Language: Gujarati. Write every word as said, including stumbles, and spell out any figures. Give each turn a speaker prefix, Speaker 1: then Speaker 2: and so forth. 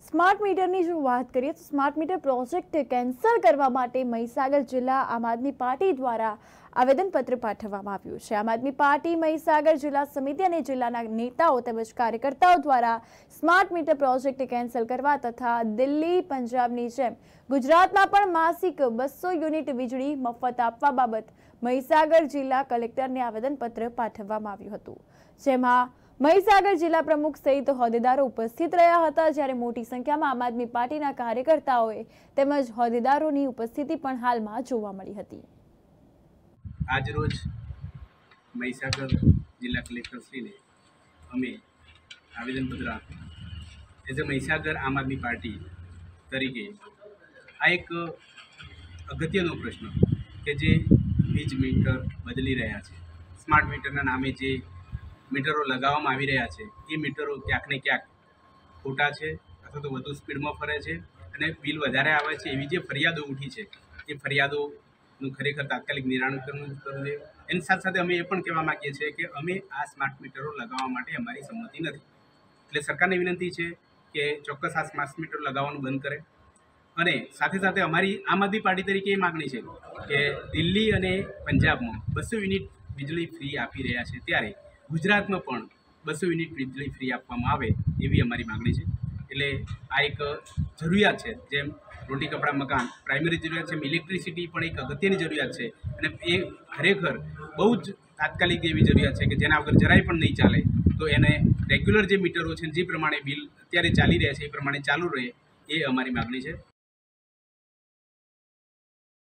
Speaker 1: સ્માર્ટ મીટરની જો વાત કરીએ તો સ્માર્ટ મીટર પ્રોજેક્ટ કેન્સલ કરવા માટે મહીસાગર જિલ્લા આમ આદમી પાર્ટી દ્વારા આવેદનપત્ર પાઠવવામાં આવ્યું છે। આમ આદમી પાર્ટી મહીસાગર જિલ્લા સમિતિ અને જિલ્લાના નેતાઓ તેમજ કાર્યકર્તાઓ દ્વારા સ્માર્ટ મીટર પ્રોજેક્ટ કેન્સલ કરવા તથા દિલ્હી પંજાબની જેમ ગુજરાતમાં પણ માસિક બસો યુનિટ વીજળી મફત આપવા બાબત મહીસાગર જિલ્લા કલેક્ટરને આવેદનપત્ર પાઠવવામાં આવ્યું હતું, જેમાં મહીસાગર જિલ્લા પ્રમુખ સહિત હોદ્દેદારો ઉપસ્થિત રહ્યા હતા, જ્યારે મોટી સંખ્યામાં આમ આદમી પાર્ટીના કાર્યકર્તાઓએ તેમજ હોદ્દેદારોની ઉપસ્થિતિ પણ હાલમાં જોવા મળી હતી।
Speaker 2: આજરોજ મહીસાગર જિલ્લા કલેક્ટરશ્રીને અમે આવેદનપત્ર આપ્યું। એઝ અ મહીસાગર આમ આદમી પાર્ટી તરીકે આ એક અગત્યનો પ્રશ્ન કે જે વીજ મીટર બદલી રહ્યા છે, સ્માર્ટ મીટરના નામે જે મીટરો લગાવવામાં આવી રહ્યા છે એ મીટરો ક્યાંક ને ક્યાંક ખોટા છે અથવા તો વધુ સ્પીડમાં ફરે છે અને બિલ વધારે આવે છે એવી જે ફરિયાદો ઉઠી છે એ ફરિયાદોનું ખરેખર તાત્કાલિક નિરાકરણ કરવું જોઈએ। એની સાથે સાથે અમે એ પણ કહેવા માગીએ છીએ કે અમે આ સ્માર્ટ મીટરો લગાવવા માટે અમારી સંમતિ નથી, એટલે સરકારને વિનંતી છે કે ચોક્કસ આ સ્માર્ટ મીટર લગાવવાનું બંધ કરે। અને સાથે સાથે અમારી આમ આદમી પાર્ટી તરીકે એ માગણી છે કે દિલ્હી અને પંજાબમાં બસો યુનિટ વીજળી ફ્રી આપી રહ્યા છે, ત્યારે ગુજરાતમાં પણ બસો યુનિટ વીજળી ફ્રી આપવામાં આવે એવી અમારી માગણી છે। એટલે આ એક જરૂરિયાત છે, જેમ રોટી કપડાં મકાન પ્રાઇમરી જરૂરિયાત છે, ઇલેક્ટ્રિસિટી પણ એક અગત્યની જરૂરિયાત છે અને એ ખરેખર બહુ જ તાત્કાલિક એવી જરૂરિયાત છે કે જેના વગર જરાય પણ નહીં ચાલે। તો એને રેગ્યુલર જે મીટરો છે જે પ્રમાણે બિલ અત્યારે ચાલી રહ્યા છે એ પ્રમાણે ચાલુ રહે એ અમારી માગણી છે।